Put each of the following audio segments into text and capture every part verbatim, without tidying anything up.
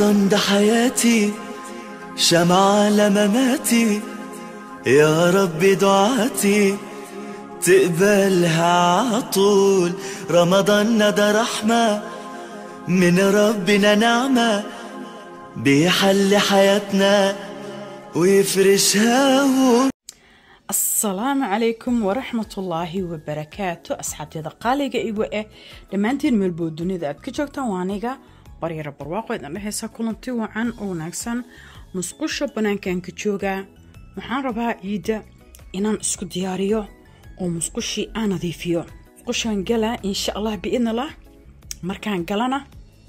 رمضان ده حياتي شمعة لمماتي، يا رب دعاتي تقبلها عطول. رمضان ده رحمة من ربنا، نعمة بيحل حياتنا ويفرشها. السلام عليكم ورحمة الله وبركاته. أصحابتي دقاليقة إيوة دمانتين ملبو الدنيا أد كجوكتان وانيقا بريرا برواقو إذن لحيسا كلنتي وعن أو ناكسان مسقوشة بنان كان كجوغا محان ربها إيدا إنان اسكو دياريو أو مسقوشي آنا ذيفيو مسقوشان قلا إن شاء الله بإذن الله مركان قلانا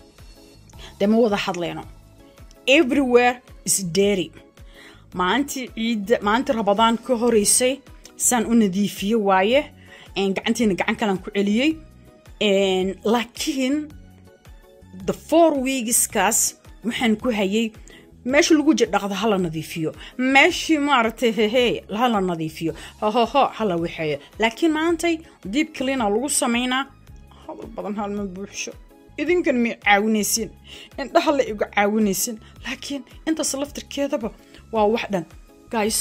دمو وضا حضلينو everywhere is dirty. maanti ciid maanti Ramadan ka horeysay san u nadiifiyo waaye een gacanteena gacan kale ku celiyay een laakiin the four weeks kaas waxaan ku hayay meesha lagu jidhaqdo hala nadiifiyo meeshii maartay hehe hala nadiifiyo ha ha ha hala wixii laakiin maantay deep cleaner lagu sameeyna hadal badan hal ma buuxsho idinkan mi caawinaysin indhaha la igu caawinaysin laakiin inta salaftirkeedaba waa wax dhan guys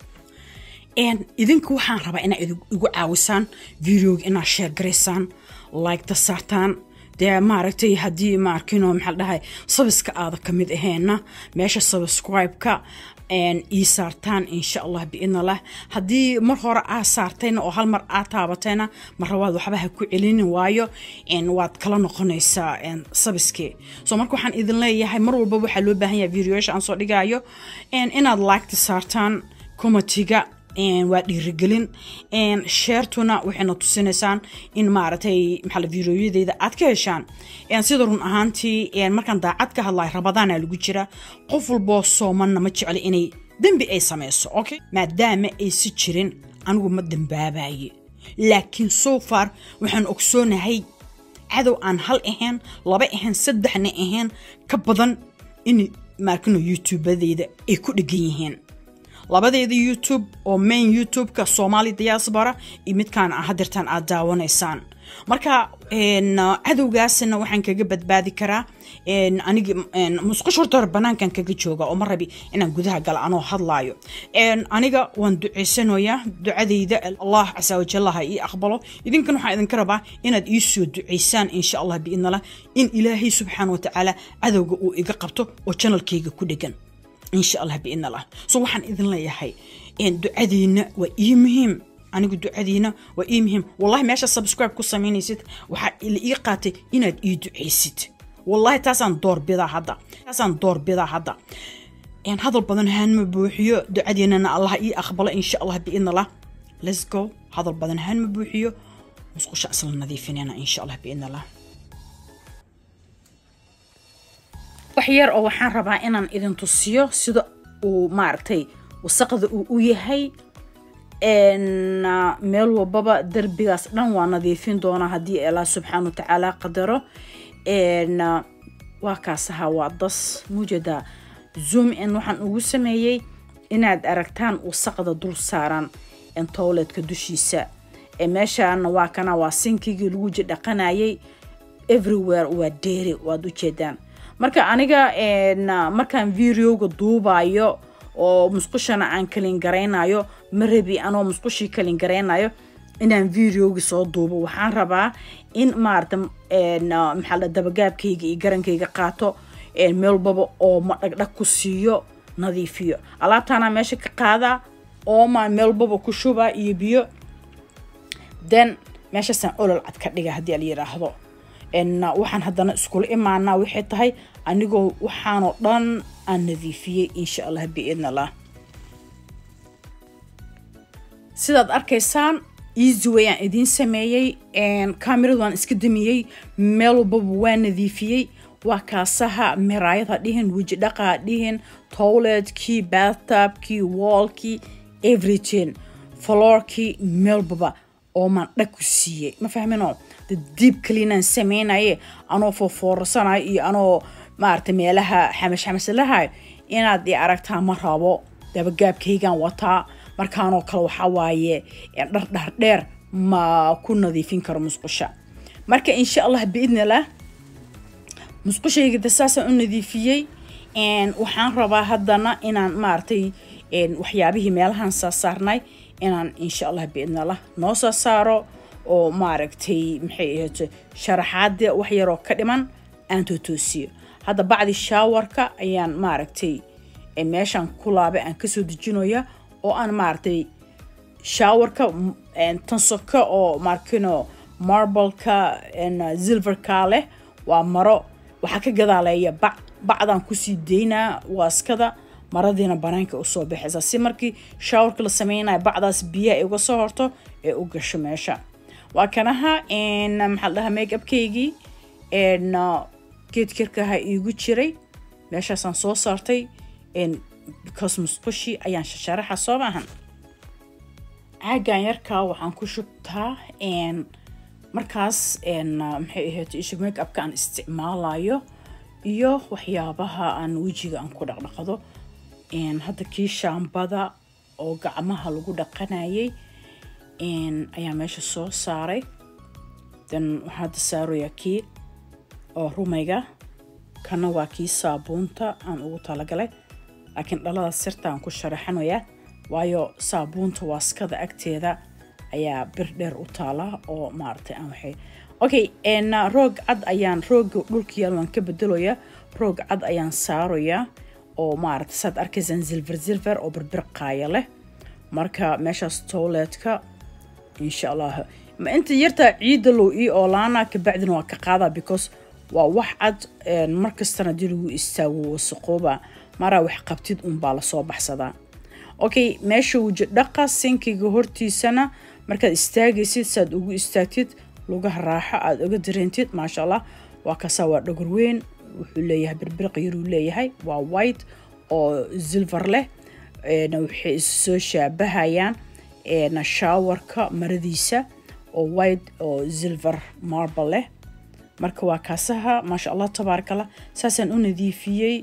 and idinku waxaan rabaa inaa igu caawisaan video ina share gareysaan like ta saartaan dee maaragtay haddii maarkino maxaa dhahay subscribe aada kamid aheena meesha subscribe ka and ii saartaan insha Allah biidnillah haddii mar hore aa saartayna oo hal mar aa taabatayna mar labaad waxba ha ku celinin waayo and waad kala noqonaysaa and subscribe so marka waxaan idin leeyahay mar walba waxa loo baahan yahay videoyaasha aan soo dhigayo and inaad like ta saartaan commentiga and waa dhiirigelin and share tuna waxayna tusinaysan in maartay maxal videoyadeeda aad ka heshaan and sida run ahaantii and markaan daacad ka hadlay Ramadan aa lagu jira qof walbo sooman ma jecel inay dambi ay sameeyso okay maadaama ay si jirin anigu ma dambaabaye laakiin so far waxaan ogsoonahay cadow aan hal ahayn laba ahayn saddexna ahayn ka badan in markano YouTube-adeeda ay ku dhigan yihiin labadeeda YouTube oo main YouTube ka Somali diaspora iyo midkaan hadirtan aad daawanaysaan marka een cadowgaasna waxaan kaga badbaadi karaa een aniga musqashorta banaankan kaga jooga oo marabi inaan gudaha gal anoo hadlaayo een aniga waan duceysanayaa ducadeyda Allah azza wa jalla ii aqbalo idinkan waxaan idin karabaa inaad ii soo duceysaan insha Allah biidnillah in Ilaahay subhanahu wa ta'ala cadowga uu iga qabto oo channelkayga ku dhigan إن شاء الله بإذن الله سو وحن إذن الله يحي إن دعادينا وإيمهم أنا قد دعادينا وإيمهم والله ماشي سبسكرايب كوسا ميني ست وح الإيقاتي إن يدعي ست والله تاسان دور بيضا هذا تاسان دور بيضا هذا إن هذا البدن هان مبوحيو دعادينا أن الله إيه أقبله إن شاء الله بإذن الله let's go هذا البدن هان مبوحيو مسقوش أصل النظيفين أنا إن شاء الله بإذن الله waxyar oo waxaan rabaa inaan idin tusiyo sida uu maartay wasaqada uu u yahay een meel walbaba darbigaas dhan waa nadiifin doona hadii Allah subhanahu wa ta'ala qadaro een waa kaasaha waa das mujada zoom in waxaan ugu sameeyay inaad aragtaan wasaqada dul saaran in toiletka dushiisa ee meeshaan waa kana waa sinkigi lagu jidhaqanayay everywhere waa dheeri waad u jeedaan marka aniga een markaan videoga duubayo oo musqushana aan kalin gareynayo marabi anoo musqushi kalin gareynayo inaan videoga soo duubo waxaan rabaa in maarta een maxal dabagaabkayga iyo garankayga qaato een meel baba oo ma dhagdhag ku siiyo nadiifiyo alaabtana meesha ka qaada oo ma meel baba ku shuba iyo biyo then meesha san olol cad ka dhiga hadii la yiraahdo إن وحن هذا سكول إما أنا وحيد هاي أنيجو وحنا ضن النظيفية إن شاء الله بإذن الله. سيد أركيسان يزوي يعني إدين سمايي إن كاميرا وان إسكدمية ملو بوان نظيفية وكاسها مراية هديهن وجدقة هديهن toilet key bathtub key wall key everything floor key مل بابا أو ما نكوسيه ما فهمينه deep clean سميناي أنا فورسنا إيه أنا ما أرتمي لها حمش حمس لها إن دي عرفتها مرة بو ده بجاب كيجان وطا مركانو كلو حواي يعني در در در ما كنا ذيفين كرمز قشة مركا إن شاء الله بإذن الله مسقشة يقدر أساسا إنه ذيفيه إن وحن ربا هدنا إن مارتي إن وحيابه مالهن صارناي إن إن شاء الله بإذن الله نوصل صاروا أو ماركتي محيط شرحات وحيرو كدمان أنتو توسيو هذا بعد الشاور كا أيان ماركتي ماشان كلابه أن كسود جنويا أو أن مارتي شاور كا أن تنسك أو ماركينو ماربل كا أن زيلفر كاله ومرو وحكي جذا عليه بعد بعدان كسي دينا واسكذا مرضينا بنانك أصوب حزة سمركي شاور كل سمينا بعد أس بيا إيجو صهرته إيجو شماشة وكانها إن محلها ميك أب كيجي إن كيد كركها إيجو شري ماشى سانسو صارتي إن because مسقشي أيان شرح صوبهن عاجان يركا وعن كشبتها إن مركز إن محيط إيش ميك أب كان استعمالايو iyo waxyaabaha aan wajiga aan ku dhaqdhaqado een hadda kii shaambada oo gacmaha lagu dhaqanayay een ayaa meesha soo saaray dan waxa saaraya kii oo rumayga kana waa kii saabuunta aan ugu talagalay laakiin dhalada sirta aan ku sharaxanayaa waayo saabuunta waaskada agteeda ayaa bir dheer u taala oo maartay aan waxay okay en roog cad ayaan roog dhulkiyal waan ka bedelayaa roog cad ayaan saarayaa oo maartay sad arkaysan silver silver oo birbirqaaya leh marka meeshaas tooleedka insha Allah ma inta yarta ciid loo ii oolaana ka bacdina waa ka qaada because waa wax cad markastana dii lagu istaago wasaqooba mara wax qabtid un baa la soo baxsadaa okay meesha wajid dhaqa sinkiga hortiisana markaad istaagaysid sad ugu istaagtid lugaha raaxo aad uga dareentid ma sha Allah waa ka sawa dhogor weyn wuxuu leeyahay birbirq yar uu leeyahay waa white oo silver leh ee waxay soo shaabahayaan ee showerka maradiisa oo white oo silver marble leh marka waa kaasaha ma sha Allah tabarakallah saasan u nadiifiyay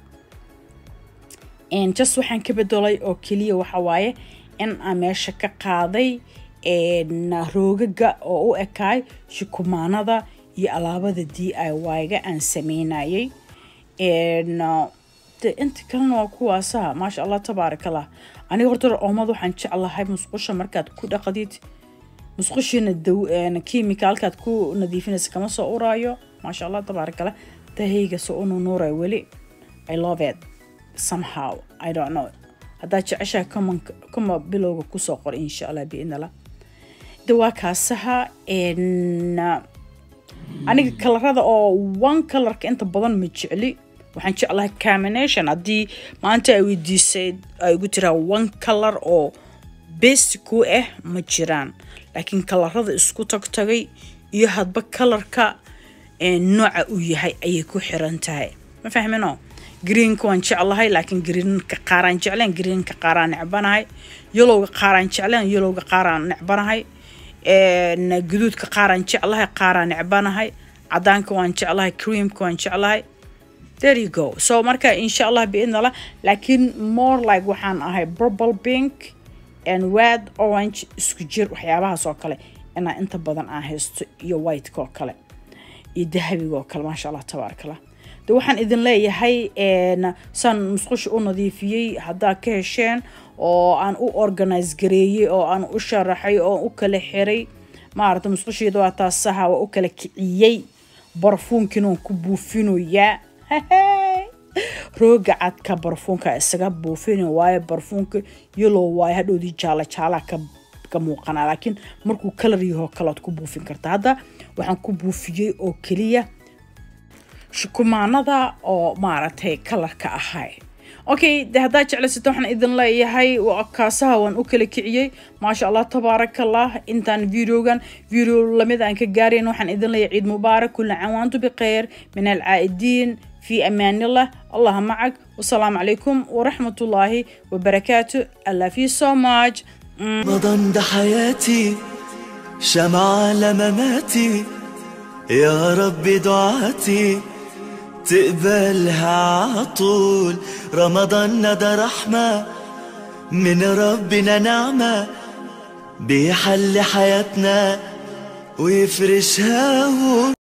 in just waxaan ka bedelay oo kaliya waxa waaye in aan meesha ka qaaday een roogaga oo u ekaay shukumaanada iyo alaabada D I Y-ga aan sameynayay een inta kalena waa kuwaasa ma sha Allah tabarakallah aniga horta oomad waxaan jeclahay musqusha markaad ku dhaqadid musqushina daw een chemicalkaad ku nadiifinaysa kama soo uraayo ma sha Allah tabarakallah tahayga soo unu nuuray wali I love it somehow I don't know hada jecesha kama kama bilowga ku soo qor insha Allah biinala dawa kaasaha in aniga kalarada oo one color ka inta badan ma jecli waxaan jeclahay combination hadii maanta ay weydiisay ay ugu tiraa one color oo basic ku ah ma jiraan laakiin kalarada isku tagtagay iyo hadba kalarka ee nooca uu yahay ay ku xiran tahay ma fahmino green ku aan jeclahay laakiin green ka qaaraan jeclaan green ka qaaraan necbanahay yellow ka qaaraan jeclaan yellow ka qaaraan necbanahay een guduud ka qaaraan jeclahay qaaraan necbanahay cadaanka waan jeclahay cream ku aan jeclahay there you go so marka insha Allah biidnala laakiin more like waxaan ahay purple pink and red orange isku jir waxyaabaha soo kale ina inta badan aan haysto iyo white ko kale iyo dahabiga kale ma sha Allah tabarakallah de waxaan idin leeyahay een san musqush u nadiifiyay hadaa ka hesheen oo aan u organize gareeyay oo aan u sharaxay oo u kala xiray ma aragto musqusheedu waa taas sax ah oo u kala kiciyay barfuunkiina ku buufinaya rooga cadka barfuunka isaga buufinayo waaye barfuunka yellow waaye hadhoodii jaala jaala ka ka muuqana laakiin markuu color yahay kala ku buufin kartaa hada waxaan ku buufiyay oo kaliya shukumaanada oo maaragtay kalarka ahay okay de hadaa jeclaysato waxaan idin leeyahay waa kaasaha waan u kala kiciyay ma sha Allah tabarakallah intaan videogan video lamid aan ka gaareen waxaan idin leeyahay ciid mubaarak kullu aan waantu biqeer min al-aa'idin fi amaan Allah Allah ma'ak wa salaam alaykum wa rahmatullahi wa barakatuh I love you so much رمضان ده حياتي شمعة لمماتي يا رب دعاتي تقبلها عطول رمضان ده رحمة من ربنا نعمة بيحل حياتنا ويفرشها